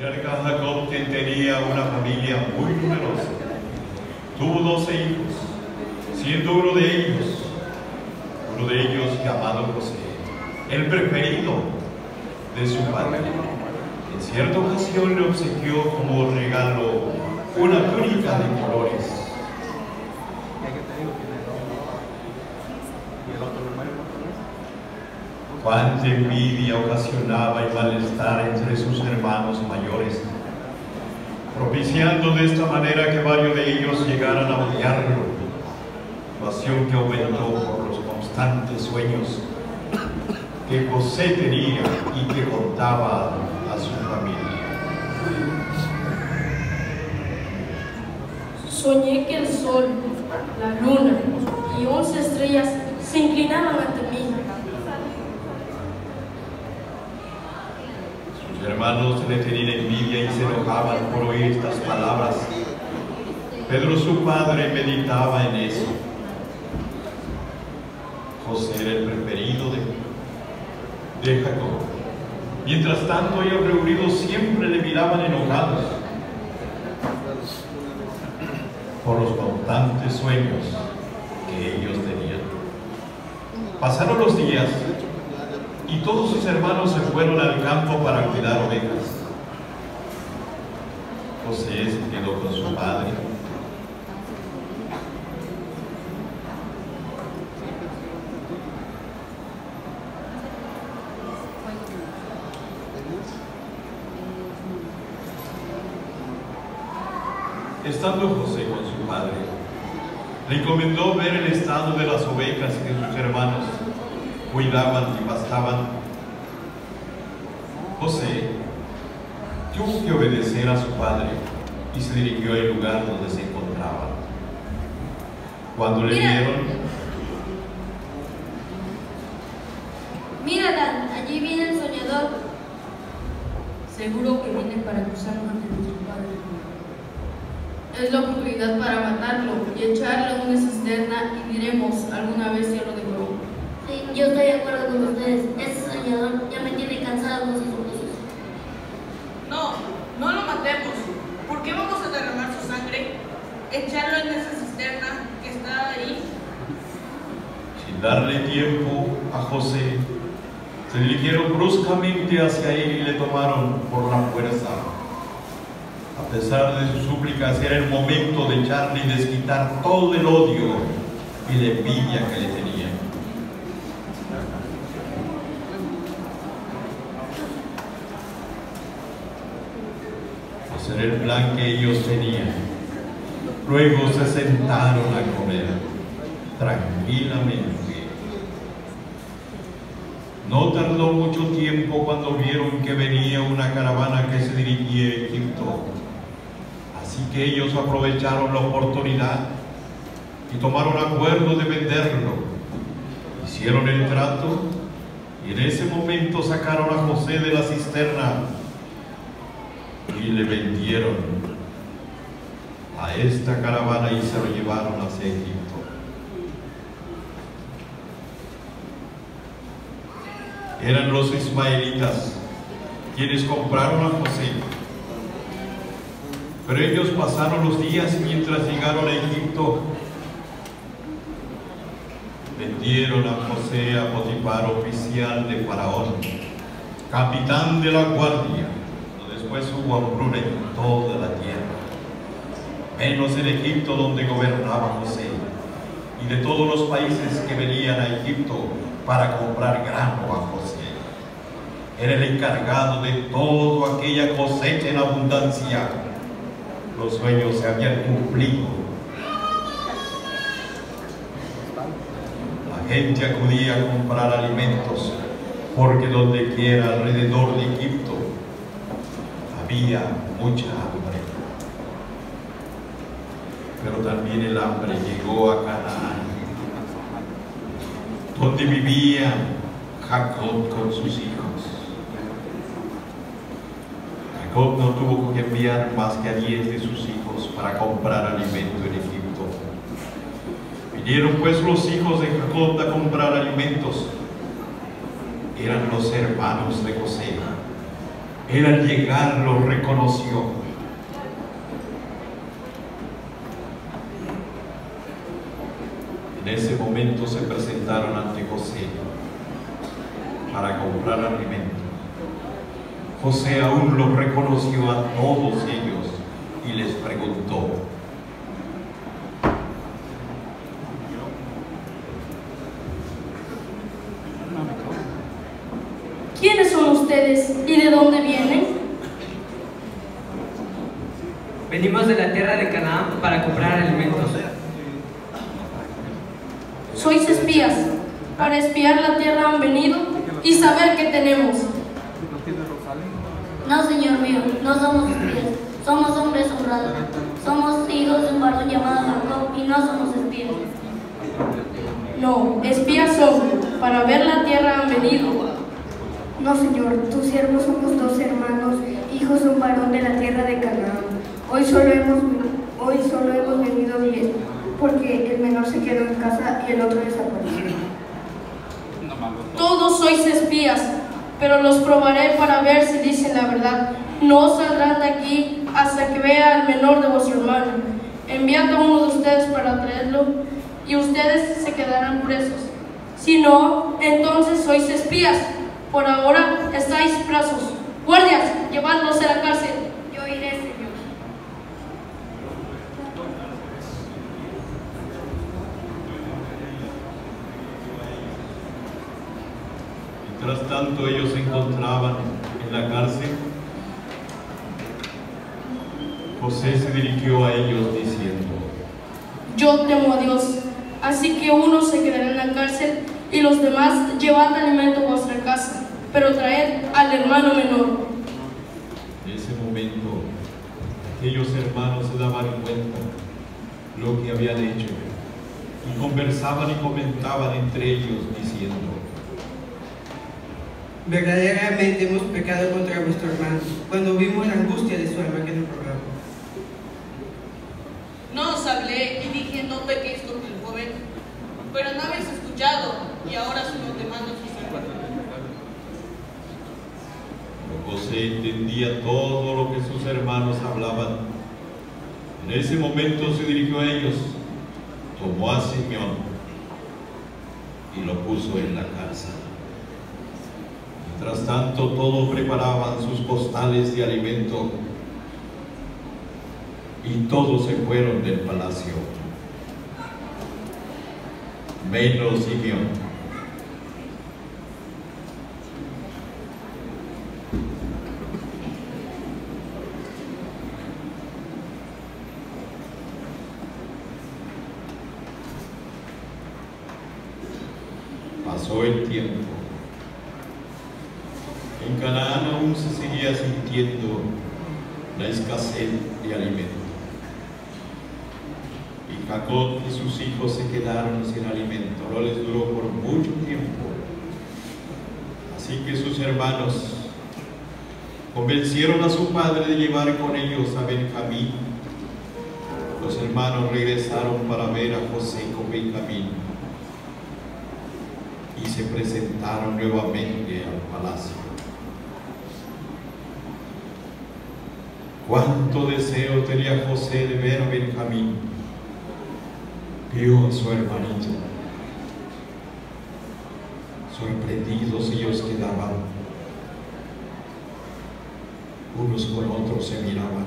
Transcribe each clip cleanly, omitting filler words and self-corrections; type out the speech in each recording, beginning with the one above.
patriarca Jacob tenía una familia muy numerosa. Tuvo 12 hijos, siendo uno de ellos llamado José, el preferido de su padre. En cierta ocasión le obsequió como regalo una túnica de colores. Cuánta envidia ocasionaba y malestar entre sus hermanos mayores, propiciando de esta manera que varios de ellos llegaran a odiarlo, pasión que aumentó por los constantes sueños que José tenía y que contaba a su familia. Soñé que el sol, la luna y 11 estrellas se inclinaban ante mí. Sus hermanos le tenían envidia y se enojaban por oír estas palabras. Pedro, su padre, meditaba en eso. José era el preferido de Jacob. Mientras tanto, ellos reunidos siempre le miraban enojados por los constantes sueños que ellos tenían. Pasaron los días y todos sus hermanos se fueron al campo para cuidar ovejas. José se quedó con su padre. Estando José con su padre, le encomendó ver el estado de las ovejas que sus hermanos cuidaban y pastaban. José tuvo que obedecer a su padre y se dirigió al lugar donde se encontraba. Cuando le vieron, mira, Dan, allí viene el soñador. Seguro que viene para acusarnos ante nuestro padre. Es la oportunidad para matarlo y echarlo en una cisterna y diremos alguna vez si lo devoró. Sí, yo estoy de acuerdo con ustedes. Ese soñador ya me tiene cansado con sus cosas. No, no lo matemos. ¿Por qué vamos a derramar su sangre? Echarlo en esa cisterna que está ahí. sin darle tiempo a José, se dirigieron bruscamente hacia él y le tomaron por la fuerza. A pesar de sus súplicas, era el momento de echarle y desquitar todo el odio y la envidia que le tenían. Ese era el plan que ellos tenían. Luego se sentaron a comer tranquilamente. No tardó mucho tiempo cuando vieron que venía una caravana que se dirigía a Egipto. Así que ellos aprovecharon la oportunidad y tomaron acuerdo de venderlo. Hicieron el trato y en ese momento sacaron a José de la cisterna y le vendieron a esta caravana y se lo llevaron hacia Egipto. Eran los ismaelitas quienes compraron a José. Pero ellos pasaron los días mientras llegaron a Egipto. Vendieron a José a Potifar, oficial de Faraón, capitán de la guardia. Después hubo hambruna en toda la tierra, menos en Egipto donde gobernaba José, y de todos los países que venían a Egipto para comprar grano a José. Era el encargado de toda aquella cosecha en abundancia. Los sueños se habían cumplido. La gente acudía a comprar alimentos, porque donde quiera alrededor de Egipto había mucha hambre. Pero también el hambre llegó a Canaán, donde vivía Jacob con sus hijos. Jacob no tuvo que enviar más que a 10 de sus hijos para comprar alimento en Egipto. Vinieron pues los hijos de Jacob a comprar alimentos. Eran los hermanos de José. Él al llegar lo reconoció. En ese momento se presentaron ante José para comprar alimento. José aún los reconoció a todos ellos y les preguntó: ¿quiénes son ustedes y de dónde vienen? Venimos de la tierra de Canaán para comprar alimentos. Sois espías. Para espiar la tierra han venido y saber qué tenemos. No, señor mío, no somos espías. Somos hombres honrados. Somos hijos de un varón llamado Jacob y no somos espías. No, espías son. Para ver la tierra han venido. No, señor, tus siervos somos 2 hermanos, hijos de un varón de la tierra de Canaán. Hoy solo hemos venido 10, porque el menor se quedó en casa y el otro desapareció. Todos sois espías, pero los probaré para ver si dicen la verdad. No saldrán de aquí hasta que vea al menor de vuestro hermano. Enviad a uno de ustedes para traerlo, y ustedes se quedarán presos. Si no, entonces sois espías. Por ahora estáis presos. Guardias, llevadlos a la cárcel. Yo iré, señor. Mientras tanto ellos se encontraban en la cárcel, José se dirigió a ellos diciendo: Yo temo a Dios, así que uno se quedará en la cárcel y los demás llevad alimento a vuestra casa, pero traed al hermano menor. En ese momento, aquellos hermanos se daban cuenta lo que habían hecho y conversaban y comentaban entre ellos diciendo: verdaderamente hemos pecado contra vuestro hermano cuando vimos la angustia de su alma que nos rogaba. No os hablé y dije: no pequéis contra el joven, pero no habéis escuchado, y ahora solo te mando su sangre. José entendía todo lo que sus hermanos hablaban. En ese momento se dirigió a ellos, tomó a Simeón y lo puso en la cárcel. Mientras tanto, todos preparaban sus costales de alimento y todos se fueron del palacio, menos Simeón. Pasó el tiempo. En Canaán aún se seguía sintiendo la escasez de alimento. Y Jacob y sus hijos se quedaron sin alimento. No les duró por mucho tiempo. Así que sus hermanos convencieron a su padre de llevar con ellos a Benjamín. Los hermanos regresaron para ver a José con Benjamín y se presentaron nuevamente al palacio. Cuánto deseo tenía José de ver a Benjamín. Vio a su hermanito. Sorprendidos ellos quedaban. Unos con otros se miraban.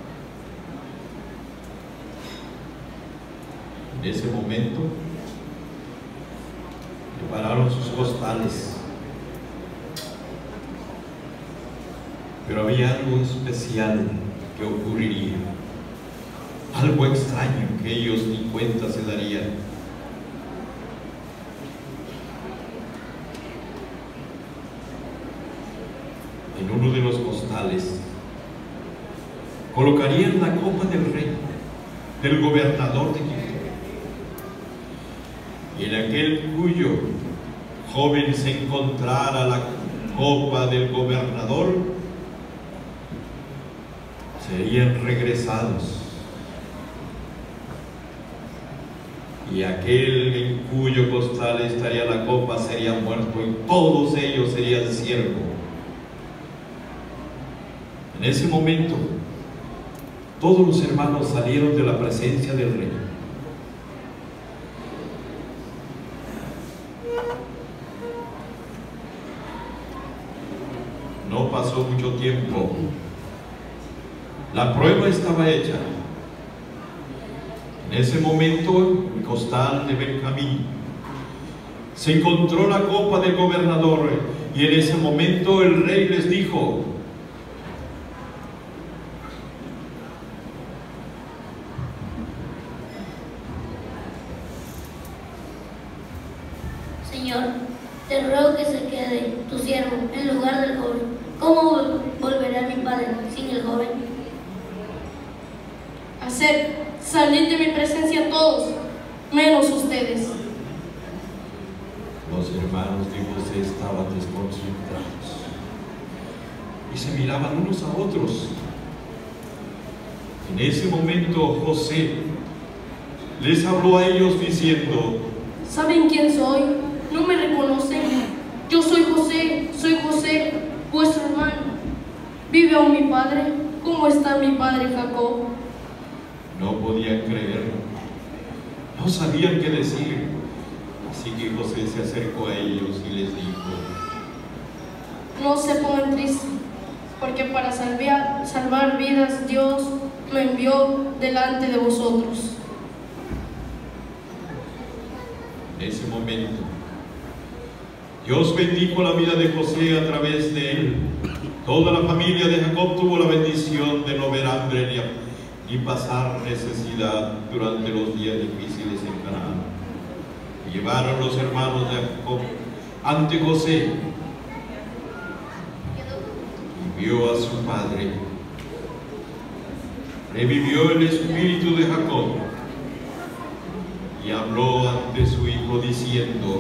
En ese momento prepararon sus costales. Pero había algo especial que ocurriría, algo extraño que ellos ni cuenta se darían. En uno de los costales colocarían la copa del rey, del gobernador de Egipto, y en aquel cuyo joven se encontrara la copa del gobernador, serían regresados, y aquel en cuyo costal estaría la copa sería muerto y todos ellos serían siervos. En ese momento, todos los hermanos salieron de la presencia del rey. No pasó mucho tiempo. La prueba estaba hecha. En ese momento, el costal de Benjamín se encontró la copa del gobernador, y en ese momento el rey les dijo: Señor, te ruego que se quede tu siervo en lugar del joven. ¿Cómo volverá mi padre sin el joven? Salid de mi presencia todos, menos ustedes. Los hermanos de José estaban desconcertados y se miraban unos a otros. En ese momento José les habló a ellos diciendo: ¿Saben quién soy? ¿No me reconocen? Yo soy José, vuestro hermano. ¿Vive aún mi padre? ¿Cómo está mi padre Jacob? No podían creerlo, no sabían qué decir. Así que José se acercó a ellos y les dijo: No se pongan tristes, porque para salvar vidas Dios me envió delante de vosotros. En ese momento, Dios bendijo la vida de José a través de él. Toda la familia de Jacob tuvo la bendición de no ver hambre ni pasar necesidad durante los días difíciles en Canaán. Llevaron los hermanos de Jacob ante José y vio a su padre. Revivió el espíritu de Jacob y habló ante su hijo diciendo: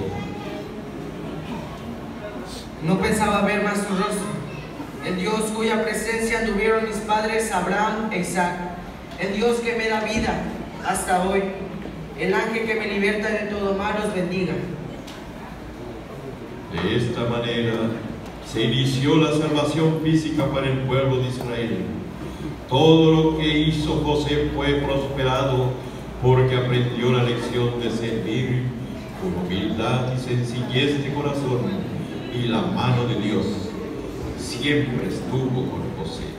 No pensaba ver más su rostro, el Dios cuya presencia tuvieron mis padres Abraham e Isaac, el Dios que me da vida hasta hoy, el ángel que me liberta de todo mal os bendiga. De esta manera se inició la salvación física para el pueblo de Israel. Todo lo que hizo José fue prosperado porque aprendió la lección de servir con humildad y sencillez de corazón, y la mano de Dios siempre estuvo con José.